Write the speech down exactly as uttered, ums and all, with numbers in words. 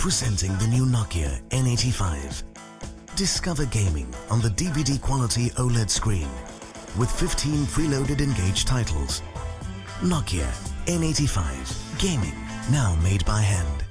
Presenting the new Nokia N eighty-five. Discover gaming on the D V D quality OLED screen with fifteen preloaded engaged titles. Nokia N eighty-five. Gaming now made by hand.